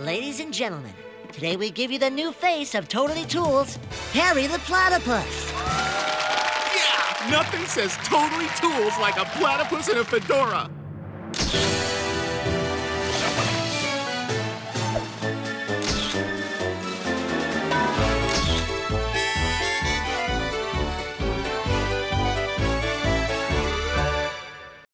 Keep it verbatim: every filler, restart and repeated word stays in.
Ladies and gentlemen, today we give you the new face of Totally Tools, Harry the Platypus. Yeah! Nothing says Totally Tools like a platypus and a fedora.